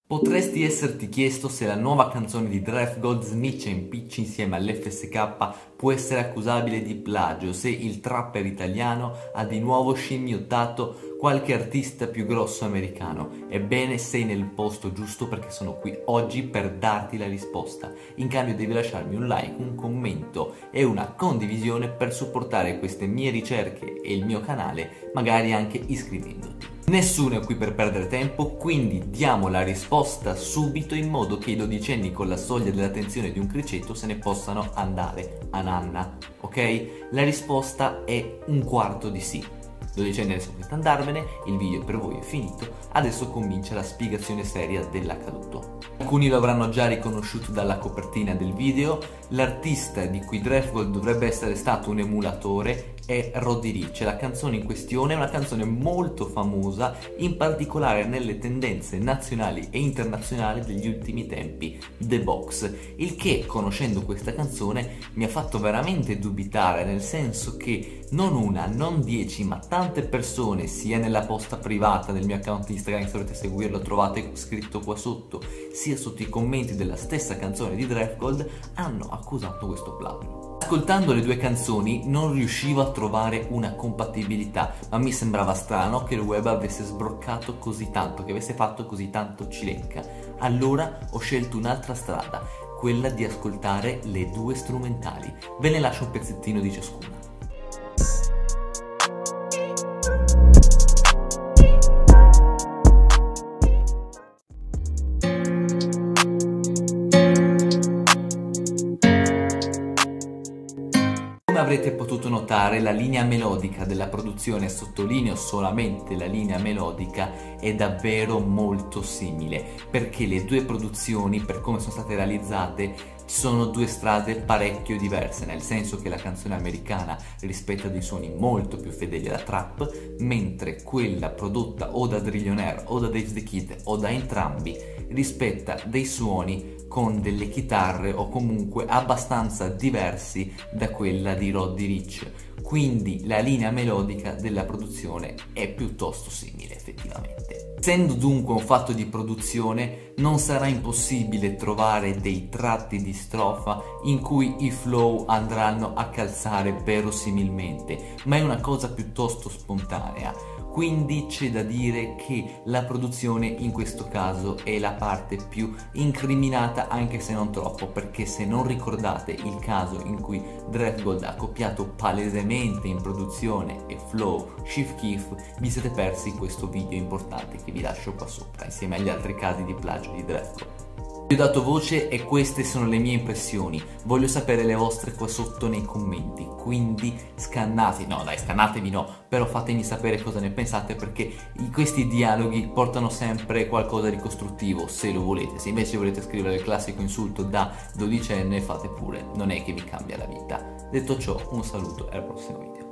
Potresti esserti chiesto se la nuova canzone di Draftgold Snitch e Impicci insieme all'FSK può essere accusabile di plagio, se il trapper italiano ha di nuovo scimmiottato qualche artista più grosso americano. Ebbene, sei nel posto giusto perché sono qui oggi per darti la risposta. In cambio devi lasciarmi un like, un commento e una condivisione per supportare queste mie ricerche e il mio canale, magari anche iscrivendoti. Nessuno è qui per perdere tempo, quindi diamo la risposta subito in modo che i dodicenni con la soglia dell'attenzione di un criceto se ne possano andare a nanna, ok? La risposta è un quarto di sì. Dodicenni adesso potete andarvene, il video per voi è finito, adesso comincia la spiegazione seria dell'accaduto. Alcuni lo avranno già riconosciuto dalla copertina del video, l'artista di cui Draftgold dovrebbe essere stato un emulatore è Roddy Ricch. La canzone in questione è una canzone molto famosa, in particolare nelle tendenze nazionali e internazionali degli ultimi tempi, The Box, il che, conoscendo questa canzone, mi ha fatto veramente dubitare, nel senso che non una, non 10, ma tante persone, sia nella posta privata del mio account Instagram, se volete seguirlo trovate scritto qua sotto, sia sotto i commenti della stessa canzone di Draftgold, hanno accusato questo plagio. Ascoltando le due canzoni non riuscivo a trovare una compatibilità, ma mi sembrava strano che il web avesse sbroccato così tanto, che avesse fatto così tanto cilecca. Allora ho scelto un'altra strada, quella di ascoltare le due strumentali. Ve ne lascio un pezzettino di ciascuna. Come avrete potuto notare, la linea melodica della produzione, sottolineo solamente la linea melodica, è davvero molto simile, perché le due produzioni, per come sono state realizzate, sono due strade parecchio diverse, nel senso che la canzone americana rispetta dei suoni molto più fedeli alla trap, mentre quella prodotta o da Drillionaire o da Dave the Kid o da entrambi rispetta dei suoni con delle chitarre o comunque abbastanza diversi da quella di Roddy Ricch, quindi la linea melodica della produzione è piuttosto simile effettivamente. Essendo dunque un fatto di produzione, non sarà impossibile trovare dei tratti di strofa in cui i flow andranno a calzare verosimilmente, ma è una cosa piuttosto spontanea. Quindi c'è da dire che la produzione in questo caso è la parte più incriminata, anche se non troppo, perché se non ricordate il caso in cui Draftgold ha copiato palesemente in produzione e flow Chief Keef, vi siete persi questo video importante che vi lascio qua sopra insieme agli altri casi di plagio di Draftgold. Vi ho dato voce e queste sono le mie impressioni, voglio sapere le vostre qua sotto nei commenti, quindi scannatevi no, però fatemi sapere cosa ne pensate, perché questi dialoghi portano sempre qualcosa di costruttivo, se lo volete. Se invece volete scrivere il classico insulto da dodicenne, fate pure, non è che vi cambia la vita. Detto ciò, un saluto e al prossimo video.